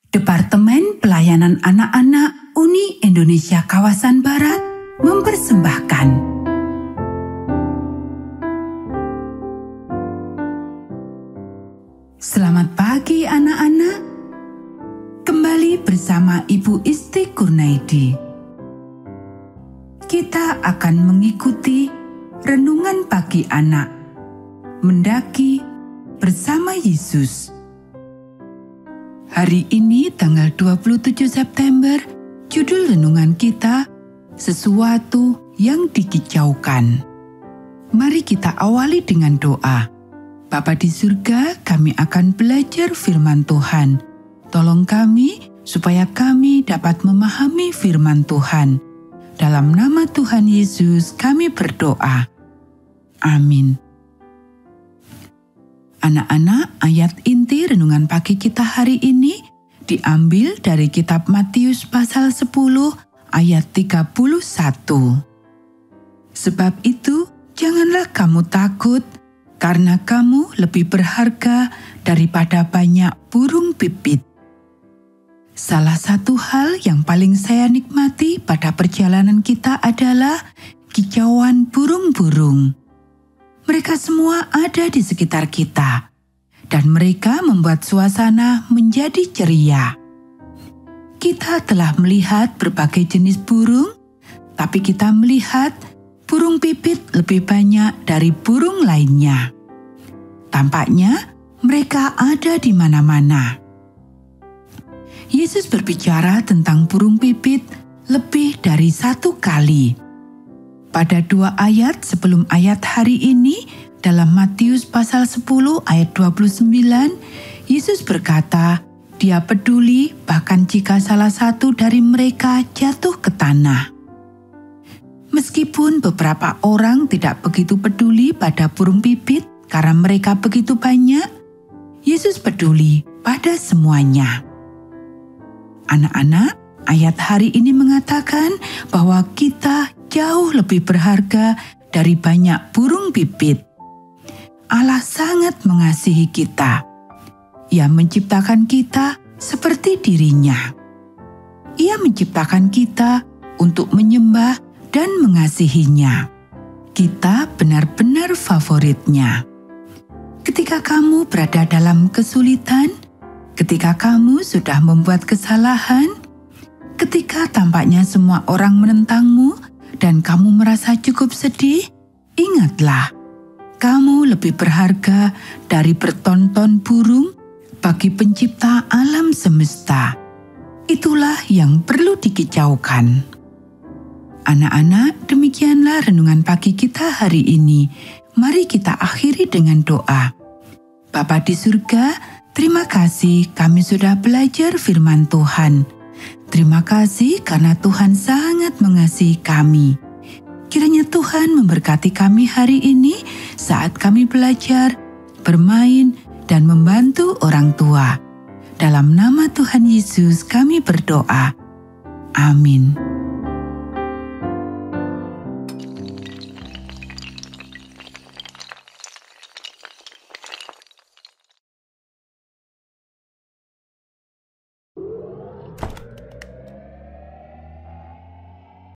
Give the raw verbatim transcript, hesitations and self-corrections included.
Departemen Pelayanan Anak-anak Uni Indonesia Kawasan Barat mempersembahkan Selamat pagi anak-anak. Kembali bersama Ibu Isti Kurnaidi. Kita akan mengikuti renungan pagi anak, mendaki bersama Yesus. Hari ini tanggal dua puluh tujuh September, judul renungan kita, Sesuatu yang Dikicaukan. Mari kita awali dengan doa. Bapa di surga, kami akan belajar firman Tuhan. Tolong kami supaya kami dapat memahami firman Tuhan. Dalam nama Tuhan Yesus kami berdoa. Amin. Anak-anak, ayat inti renungan pagi kita hari ini diambil dari kitab Matius pasal sepuluh ayat tiga puluh satu. Sebab itu, janganlah kamu takut, karena kamu lebih berharga daripada banyak burung pipit. Salah satu hal yang paling saya nikmati pada perjalanan kita adalah kicauan burung-burung. Mereka semua ada di sekitar kita, dan mereka membuat suasana menjadi ceria. Kita telah melihat berbagai jenis burung, tapi kita melihat burung pipit lebih banyak dari burung lainnya. Tampaknya mereka ada di mana-mana. Yesus berbicara tentang burung pipit lebih dari satu kali. Pada dua ayat sebelum ayat hari ini, dalam Matius pasal sepuluh ayat dua puluh sembilan, Yesus berkata, Dia peduli bahkan jika salah satu dari mereka jatuh ke tanah. Meskipun beberapa orang tidak begitu peduli pada burung pipit karena mereka begitu banyak, Yesus peduli pada semuanya. Anak-anak, ayat hari ini mengatakan bahwa kita jauh lebih berharga dari banyak burung pipit. Allah sangat mengasihi kita. Ia menciptakan kita seperti dirinya. Ia menciptakan kita untuk menyembah dan mengasihinya. Kita benar-benar favoritnya. Ketika kamu berada dalam kesulitan, ketika kamu sudah membuat kesalahan, ketika tampaknya semua orang menentangmu, dan kamu merasa cukup sedih, ingatlah, kamu lebih berharga dari bertonton burung bagi pencipta alam semesta. Itulah yang perlu dikicaukan. Anak-anak, demikianlah renungan pagi kita hari ini. Mari kita akhiri dengan doa. Bapa di surga, terima kasih kami sudah belajar firman Tuhan. Terima kasih karena Tuhan sangat mengasihi kami. Kiranya Tuhan memberkati kami hari ini saat kami belajar, bermain, dan membantu orang tua. Dalam nama Tuhan Yesus kami berdoa. Amin.